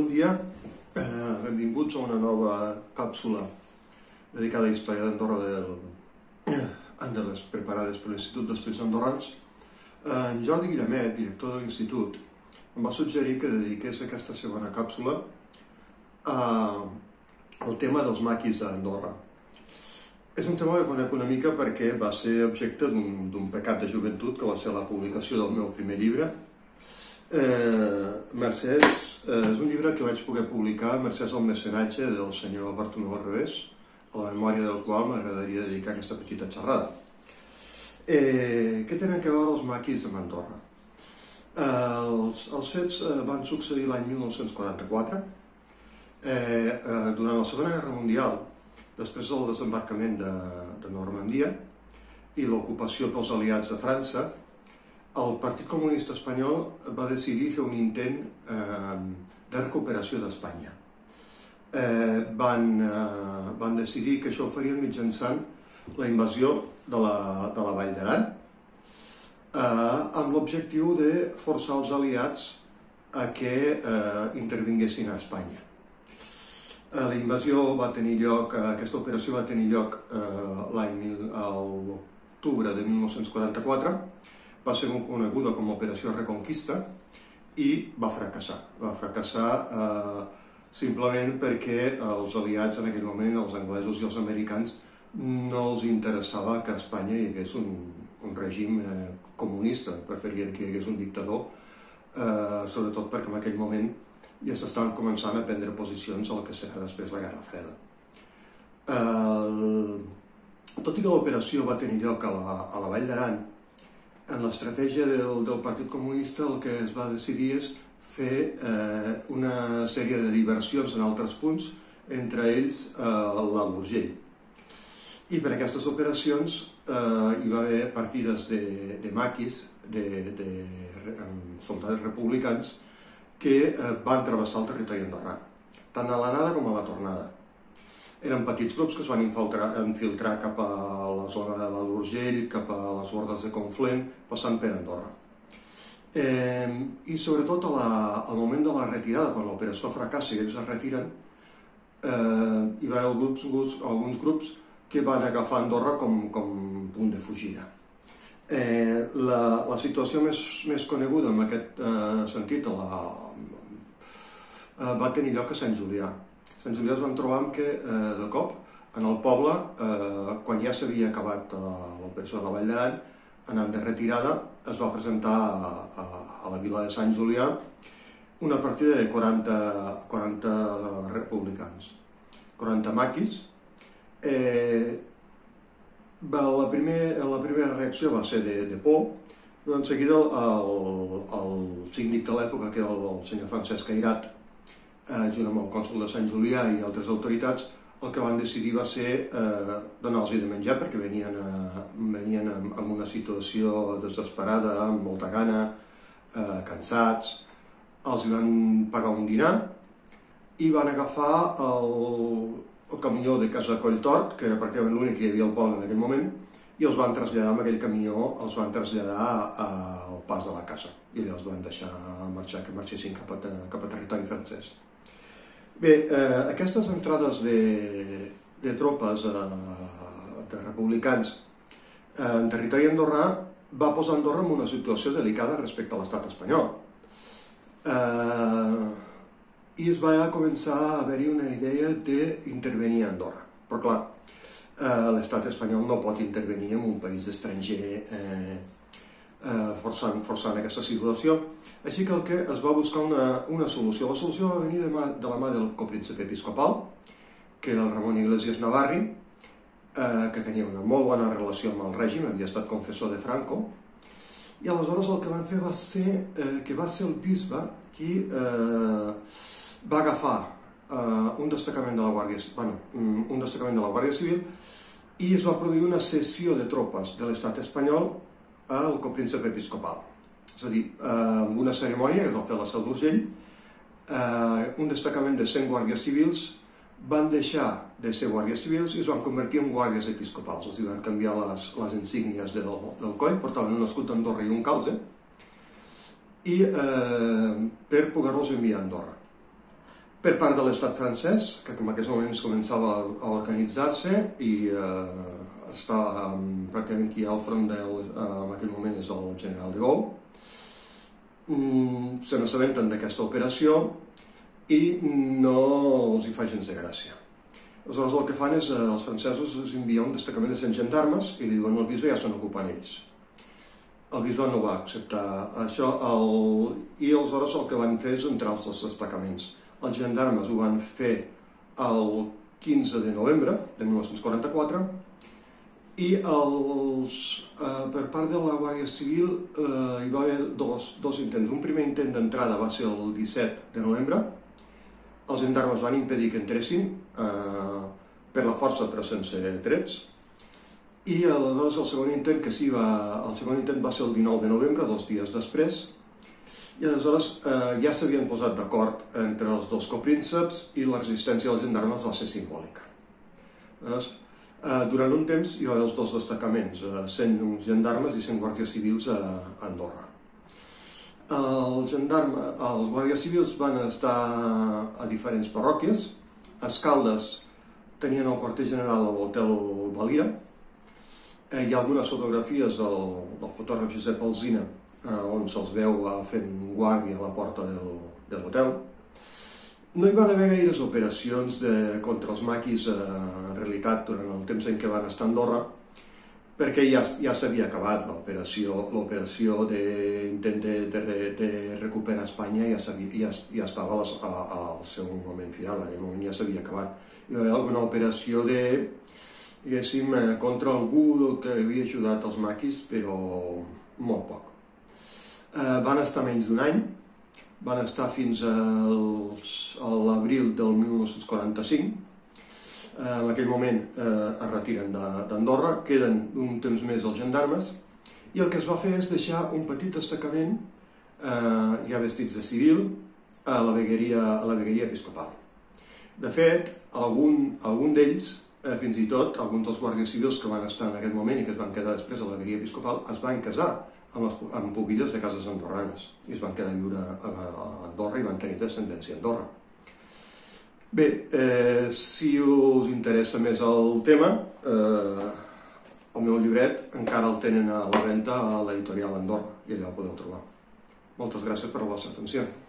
Bon dia, benvinguts a una nova càpsula dedicada a la història d'Andorra de les preparades per l'Institut d'Estudis Andorrans. En Jordi Guillemet, director de l'Institut, em va suggerir que dediqués aquesta segona càpsula al tema dels maquis a Andorra. És un tema que conec una mica perquè va ser objecte d'un pecat de joventut, que va ser la publicació del meu primer llibre. És un llibre que vaig poder publicar mercès al mecenatge del senyor Bartomeu al Revés, a la memòria del qual m'agradaria dedicar aquesta petita xerrada. Què tenen a veure els maquis amb Andorra? Els fets van succeir l'any 1944, durant la Segona Guerra Mundial, després del desembarcament de Normandia i l'ocupació pels aliats de França. El Partit Comunista Espanyol va decidir fer un intent de recuperació d'Espanya. Van decidir que això ho farien mitjançant la invasió de la Vall d'Aran, amb l'objectiu de forçar els aliats a que intervinguessin a Espanya. Aquesta operació va tenir lloc a l'octubre de 1944, va ser coneguda com a Operació Reconquista i va fracassar. Va fracassar simplement perquè els aliats en aquell moment, els anglesos i els americans, no els interessava que a Espanya hi hagués un règim comunista, preferien que hi hagués un dictador, sobretot perquè en aquell moment ja s'estaven començant a prendre posicions al que serà després la Guerra Freda. Tot i que l'operació va tenir lloc a la Vall d'Aran, en l'estratègia del Partit Comunista el que es va decidir és fer una sèrie de diversions en altres punts, entre ells l'Alt Urgell. I per aquestes operacions hi va haver partides de maquis, de soldats republicans, que van travessar el territori andorrà, tant a l'anada com a la tornada. Eren petits grups que es van infiltrar cap a la zona de l'Alt Urgell, cap a les bordes de Conflent, passant per Andorra. I sobretot al moment de la retirada, quan l'operació fracassa i ells es retiren, hi va haver alguns grups que van agafar Andorra com punt de fugida. La situació més coneguda en aquest sentit va tenir lloc a Sant Julià. A Sant Julià es van trobar que, de cop, en el poble, quan ja s'havia acabat l'operació de la Vall d'Aran, anant de retirada, es va presentar a la vila de Sant Julià una partida de 40 republicans, 40 maquis. La primera reacció va ser de por, però en seguida el síndic de l'època, que era el senyor Francesc Airat, junt amb el cònsol de Sant Julià i altres autoritats, el que van decidir va ser donar-los de menjar, perquè venien en una situació desesperada, amb molta gana, cansats. Els van pagar un dinar i van agafar el camió de Casa Colltort, que era pràcticament l'únic que hi havia al poble en aquell moment, i els van traslladar amb aquell camió, els van traslladar al pas de la casa. I allà els van deixar marxar, que marxessin cap a territori francès. Bé, aquestes entrades de tropes de republicans en territori andorrà va posar Andorra en una situació delicada respecte a l'estat espanyol. I es va començar a haver-hi una idea d'intervenir a Andorra. Però clar, l'estat espanyol no pot intervenir en un país estranger forçant aquesta situació. Així que es va buscar una solució. La solució va venir de la mà del copríncep episcopal, que era el Ramon Iglesias Navarri, que tenia una molt bona relació amb el règim, havia estat confessor de Franco, i aleshores el que van fer va ser que va ser el bisbe qui va agafar un destacament de la Guàrdia Civil i es va produir una cessió de tropes de l'estat espanyol al copríncep episcopal. És a dir, amb una cerimònia que es va fer a la Seu d'Urgell, un destacament de 100 guàrdies civils van deixar de ser guàrdies civils i es van convertir en guàrdies episcopals. Els van canviar les insígnies del coll, portaven un escut d'Andorra i un calze, i per poder-los enviar a Andorra. per part de l'estat francès, que en aquests moments començava a organitzar-se i està pràcticament qui hi ha al front en aquell moment és el general de Gaulle. Se n'assabenten d'aquesta operació i no els hi fa gens de gràcia. Aleshores el que fan és, els francesos els envien un destacament de 100 gendarmes i li diuen al bisbe ja se n'ocupen ells. El bisbe no va acceptar això i aleshores el que van fer és entrar els dos destacaments. Els gendarmes ho van fer el 15 de novembre de 1944 i per part de la Guàrdia Civil hi va haver dos intents. Un primer intent d'entrada va ser el 17 de novembre. Els gendarmes van impedir que entressin per la força però sense trets. I aleshores el segon intent va ser el 19 de novembre, 2 dies després, i aleshores ja s'havien posat d'acord entre els dos coprínceps i la resistència dels gendarmes va ser simbòlica. Durant un temps hi va haver els dos destacaments, 100 gendarmes i 100 guàrdies civils a Andorra. Els guàrdies civils van estar a diferents parròquies. A Escaldes tenien el quarter general a l'Hotel Valira. Hi ha algunes fotografies del fotògraf Josep Alsina on se'ls veu fent guàrdia a la porta de l'hotel. No hi van haver gaires operacions contra els maquis en realitat durant el temps en què van estar a Andorra, perquè ja s'havia acabat l'operació d'intent de recuperar Espanya, ja estava al seu moment final, en aquell moment ja s'havia acabat. Hi va haver alguna operació contra algú que havia ajudat els maquis, però molt poc. Van estar menys d'un any, van estar fins a l'abril del 1945. En aquell moment es retiren d'Andorra, queden un temps més els gendarmes, i el que es va fer és deixar un petit destacament, ja vestits de civil, a la vegueria episcopal. De fet, algun d'ells, fins i tot alguns dels guàrdies civils que van estar en aquest moment i que es van quedar després a la vegueria episcopal, es van casar amb pubilles de cases andorranes i es van quedar a viure a Andorra i van tenir descendència a Andorra. Bé, si us interessa més el tema, el meu llibret encara el tenen a la venda a l'editorial Andorra i allà el podeu trobar. Moltes gràcies per la vostra atenció.